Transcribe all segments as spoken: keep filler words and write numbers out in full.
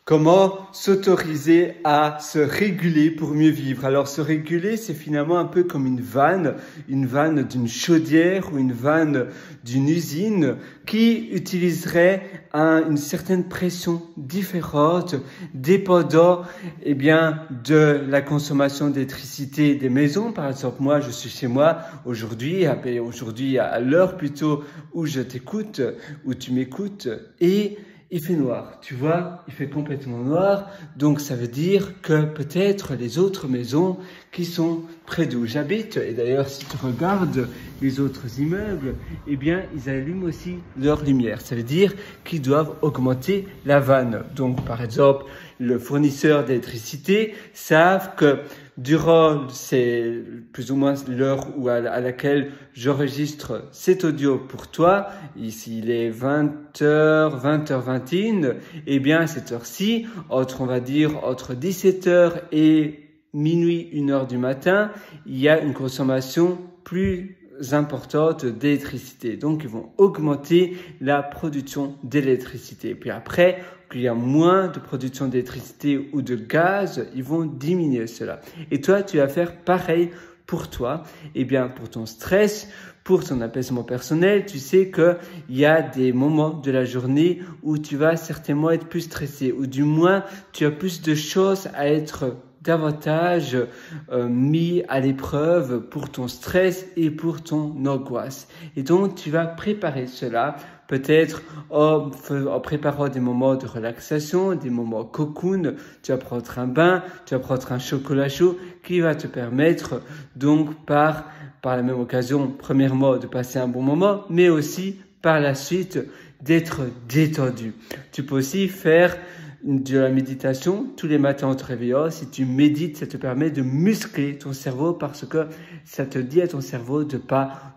Comment s'autoriser à se réguler pour mieux vivre? Alors, se réguler, c'est finalement un peu comme une vanne, une vanne d'une chaudière ou une vanne d'une usine qui utiliserait un, une certaine pression différente dépendant eh bien, de la consommation d'électricité des maisons. Par exemple, moi, je suis chez moi aujourd'hui, aujourd'hui à l'heure plutôt où je t'écoute, où tu m'écoutes, et il fait noir, tu vois, il fait complètement noir, donc ça veut dire que peut-être les autres maisons qui sont près d'où j'habite, et d'ailleurs si tu regardes les autres immeubles, eh bien ils allument aussi leur lumière, ça veut dire qu'ils doivent augmenter la vanne. Donc par exemple, le fournisseur d'électricité savent que durant, c'est plus ou moins l'heure où à, à laquelle j'enregistre cet audio pour toi, ici il est vingt heures, vingt heures vingt et une, et bien à cette heure-ci, entre on va dire entre dix-sept heures et minuit, une heure du matin, il y a une consommation plus importante d'électricité. Donc, ils vont augmenter la production d'électricité. Puis après, qu'il y a moins de production d'électricité ou de gaz, ils vont diminuer cela. Et toi, tu vas faire pareil pour toi. Eh bien, pour ton stress, pour ton apaisement personnel, tu sais qu'il y a des moments de la journée où tu vas certainement être plus stressé, ou du moins, tu as plus de choses à être davantage euh, mis à l'épreuve pour ton stress et pour ton angoisse. Et donc, tu vas préparer cela, peut-être en, en préparant des moments de relaxation, des moments cocoon. Tu vas prendre un bain, tu vas prendre un chocolat chaud qui va te permettre donc par, par la même occasion, premièrement, de passer un bon moment, mais aussi par la suite d'être détendu. Tu peux aussi faire de la méditation tous les matins en te réveillant. Si tu médites, ça te permet de muscler ton cerveau parce que ça te dit à ton cerveau de pas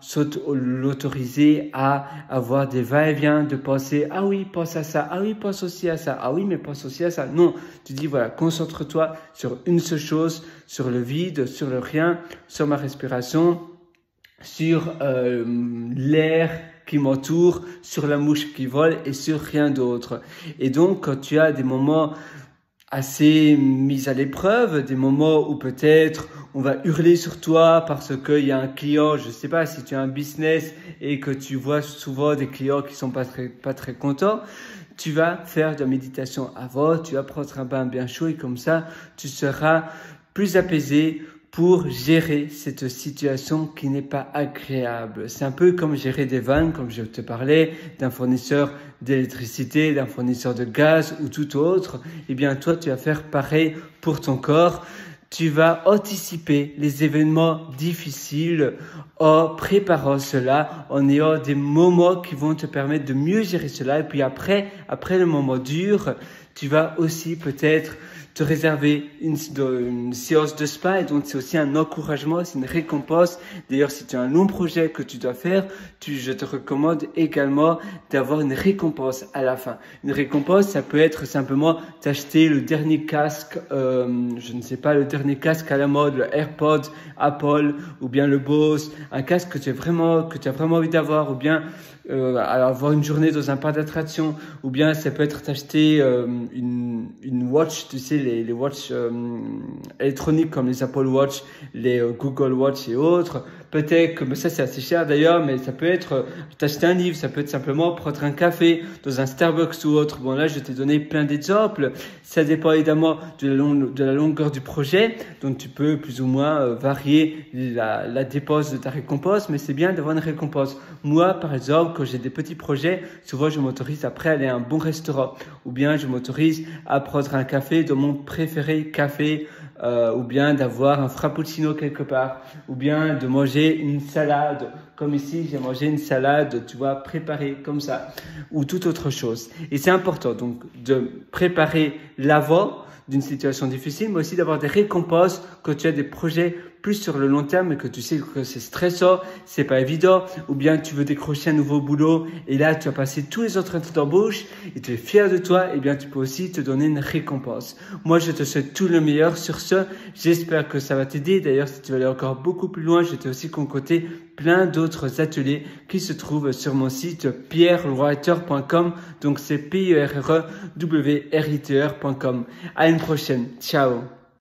l'autoriser à avoir des va-et-vient, de penser ah oui, pense à ça, ah oui, pense aussi à ça, ah oui, mais pense aussi à ça. Non, tu dis voilà, concentre-toi sur une seule chose, sur le vide, sur le rien, sur ma respiration, sur euh, l'air qui m'entoure, sur la mouche qui vole et sur rien d'autre. Et donc, quand tu as des moments assez mis à l'épreuve, des moments où peut-être on va hurler sur toi parce qu'il y a un client, je sais pas, si tu as un business et que tu vois souvent des clients qui sont pas très, pas très contents, tu vas faire de la méditation avant, tu vas prendre un bain bien chaud et comme ça, tu seras plus apaisé pour gérer cette situation qui n'est pas agréable. C'est un peu comme gérer des vannes, comme je te parlais, d'un fournisseur d'électricité, d'un fournisseur de gaz ou tout autre. Eh bien, toi, tu vas faire pareil pour ton corps. Tu vas anticiper les événements difficiles en préparant cela, en ayant des moments qui vont te permettre de mieux gérer cela. Et puis après, après le moment dur, tu vas aussi peut-être te réserver une, une séance de spa et donc c'est aussi un encouragement, c'est une récompense. D'ailleurs, si tu as un long projet que tu dois faire, tu, je te recommande également d'avoir une récompense à la fin. Une récompense, ça peut être simplement t'acheter le dernier casque, euh, je ne sais pas, le dernier casque à la mode, le AirPods, Apple ou bien le Bose, un casque que tu as vraiment, que tu as vraiment envie d'avoir ou bien Euh, avoir une journée dans un parc d'attractions, ou bien ça peut être t'acheter euh, une, une watch, tu sais, les, les watches euh, électroniques comme les Apple Watch, les euh, Google Watch et autres. Peut-être que, mais ça c'est assez cher d'ailleurs, mais ça peut être euh, t'acheter un livre, ça peut être simplement prendre un café dans un Starbucks ou autre. Bon là, je t'ai donné plein d'exemples. Ça dépend évidemment de la, long, de la longueur du projet, donc tu peux plus ou moins euh, varier la, la dépense de ta récompense, mais c'est bien d'avoir une récompense. Moi, par exemple, quand j'ai des petits projets, souvent je m'autorise après à aller à un bon restaurant, ou bien je m'autorise à prendre un café dans mon préféré café, euh, ou bien d'avoir un frappuccino quelque part, ou bien de manger une salade, comme ici j'ai mangé une salade, tu vois, préparée comme ça, ou toute autre chose. Et c'est important donc de préparer l'avant d'une situation difficile, mais aussi d'avoir des récompenses quand tu as des projets plus sur le long terme et que tu sais que c'est stressant, c'est pas évident, ou bien tu veux décrocher un nouveau boulot et là tu as passé tous les entretiens d'embauche et tu es fier de toi, et bien tu peux aussi te donner une récompense. Moi je te souhaite tout le meilleur sur ce, j'espère que ça va t'aider. D'ailleurs si tu veux aller encore beaucoup plus loin, j'étais aussi concocté plein d'autres ateliers qui se trouvent sur mon site pierre writer point com. Donc c'est P E R R E W R I T E R point com. À une prochaine. Ciao.